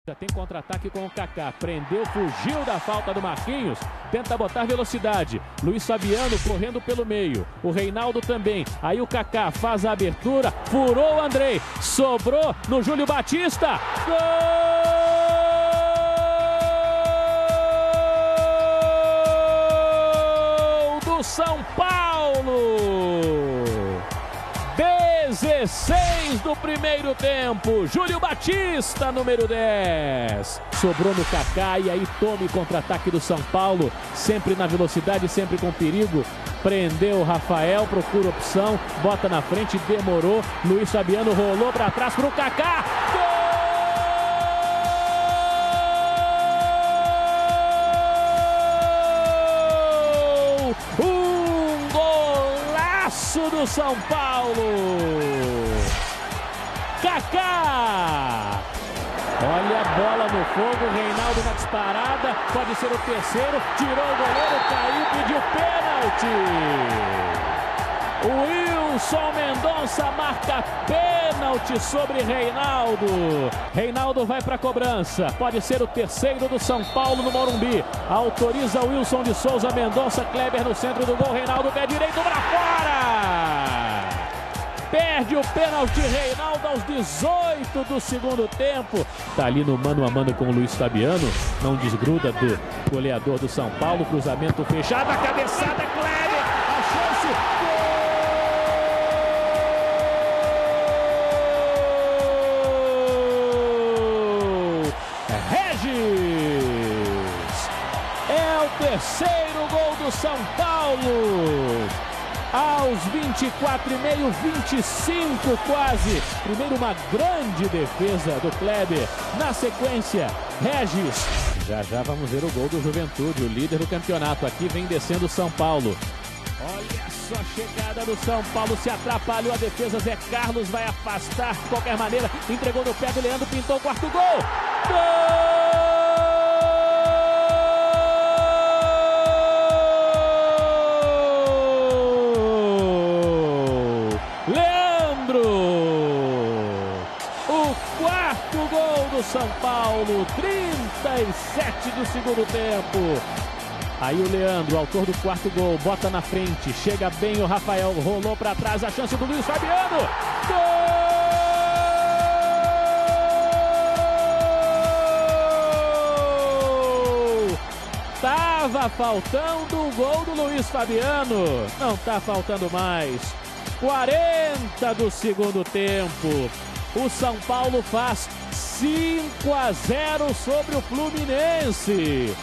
Já tem contra-ataque com o Kaká, prendeu, fugiu da falta do Marquinhos, tenta botar velocidade, Luiz Fabiano correndo pelo meio, o Reinaldo também, aí o Kaká faz a abertura, furou o Andrei, sobrou no Júlio Batista, gol do São Paulo! 16 do primeiro tempo, Júlio Batista, número 10. Sobrou no Kaká e aí tome contra-ataque do São Paulo, sempre na velocidade, sempre com perigo. Prendeu o Rafael, procura opção, bota na frente, demorou. Luiz Fabiano rolou para trás para o Kaká. Gol! Do São Paulo, Kaká, olha a bola no fogo, Reinaldo na disparada, pode ser o terceiro, tirou o goleiro, caiu, pediu pênalti. O Wilson Mendonça marca pênalti sobre Reinaldo. Reinaldo vai para a cobrança, pode ser o terceiro do São Paulo no Morumbi. Autoriza o Wilson de Souza, Mendonça, Kleber no centro do gol, Reinaldo pé direito para fora. Perde o pênalti Reinaldo aos 18 do segundo tempo. Tá ali no mano a mano com o Luiz Fabiano, não desgruda do goleador do São Paulo, cruzamento fechado, a cabeçada, Kleber, a chance, gol! Regis! É o terceiro gol do São Paulo! Aos 24,5, 25 quase. Primeiro uma grande defesa do Kleber. Na sequência, Regis. Já vamos ver o gol do Juventude, o líder do campeonato. Aqui vem descendo o São Paulo. Olha só a chegada do São Paulo. Se atrapalhou a defesa, Zé Carlos vai afastar de qualquer maneira. Entregou no pé do Leandro, pintou o quarto gol. Gol! O quarto gol do São Paulo, 37 do segundo tempo. Aí o Leandro, autor do quarto gol, bota na frente, chega bem o Rafael, rolou para trás, a chance do Luiz Fabiano. Gol! Tava faltando o gol do Luiz Fabiano, não tá faltando mais. 40 do segundo tempo. O São Paulo faz 5-0 sobre o Fluminense.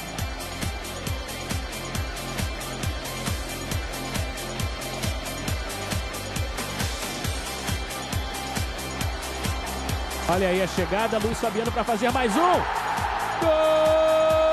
Olha aí a chegada, Luiz Fabiano para fazer mais um. Gol!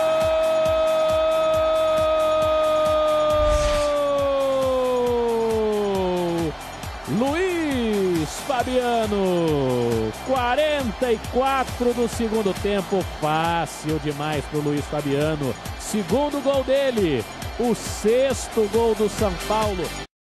Luiz Fabiano, 44 do segundo tempo, fácil demais para o Luiz Fabiano. Segundo gol dele, o sexto gol do São Paulo.